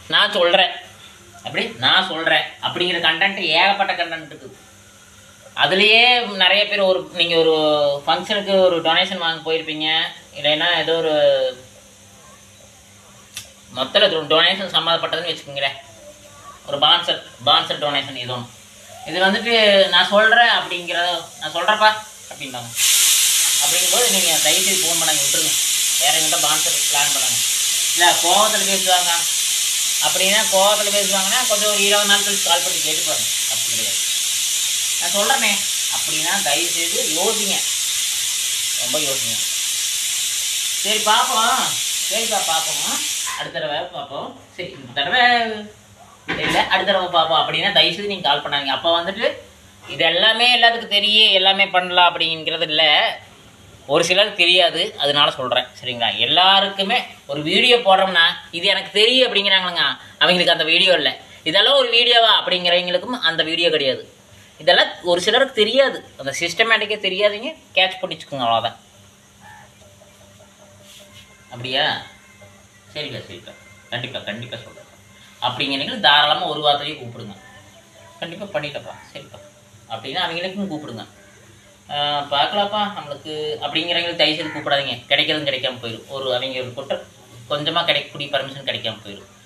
நான் சொல்கிறேன் அப்படிங்கிற கண்டென்ட் ஏகப்பட்ட கண்டென்ட் இருக்குது. அதுலேயே நிறைய பேர் நீங்கள் ஒரு ஃபங்க்ஷனுக்கு ஒரு டொனேஷன் வாங்க போயிருப்பீங்க, இல்லைன்னா ஏதோ ஒரு மொத்தத்தில் டொனேஷன் சம்மந்தப்பட்டதுன்னு வச்சுக்கோங்களேன். ஒரு பான்சர் டொனேஷன் இது ஒன்று. இது வந்துட்டு நான் சொல்கிறப்பா அப்படின்பாங்க. அப்படிங்கும்போது நீங்கள் தயவுசெய்து ஃபோன் பண்ணாங்க விட்டுருங்க, வேறு எங்கிட்ட பான்சர் பிளான் பண்ணாங்க. இல்லை கோவத்தில் பேசுவாங்க பேசுவாங்கன்னா கொஞ்சம் ஒரு 20 நாள் கழிச்சு கால் பண்ணி கேட்டு பாருங்க, தப்பு கிடையாது. நான் சொல்கிறேனே அப்படின்னா தயவுசெய்து யோசிங்க, ரொம்ப யோசிங்க. சரி பார்ப்போம், அடுத்த தடவை பார்ப்போம். சரி இந்த தடவை இல்லை, அடுத்த தடவை பார்ப்போம் அப்படின்னா தயவுசெய்து நீங்கள் கால் பண்ணாங்க. அப்போ வந்துட்டு இது எல்லாமே எல்லாத்துக்கும் தெரியும், எல்லாமே பண்ணலாம் அப்படிங்கிறது இல்லை, ஒரு சிலருக்கு தெரியாது, அதனால சொல்கிறேன். சரிங்களா? எல்லாருக்குமே ஒரு வீடியோ போடுறோம்னா இது எனக்கு தெரியும் அப்படிங்கிறாங்களுங்க, அவங்களுக்கு அந்த வீடியோ இல்லை. இதெல்லாம் ஒரு வீடியோவா அப்படிங்கிறவங்களுக்கும் அந்த வீடியோ கிடையாது. இதெல்லாம் ஒரு சிலருக்கு தெரியாது, அந்த சிஸ்டமேட்டிக்கே தெரியாதீங்க, கேட்ச் பண்ணிச்சுக்கோங்க, அவ்வளோதான். அப்படியா? சரிக்கா கண்டிப்பாக சொல்கிறேன். அப்படிங்கிறீங்க தாராளமாக ஒரு வாரத்திலேயே கூப்பிடுங்க, கண்டிப்பாக பண்ணிட்டப்பா. சரிப்பா அப்படின்னா அவங்களுக்கும் கூப்பிடுங்க. பார்க்கலாப்பா நம்மளுக்கு அப்படிங்கிறவங்களுக்கு தயவுசெய்து கூப்பிடாதீங்க, கிடைக்காம போயிடும். அவங்க ஒரு கொஞ்சமாக கிடைக்கக்கூடிய பர்மிஷன் கிடைக்காம போயிடும்.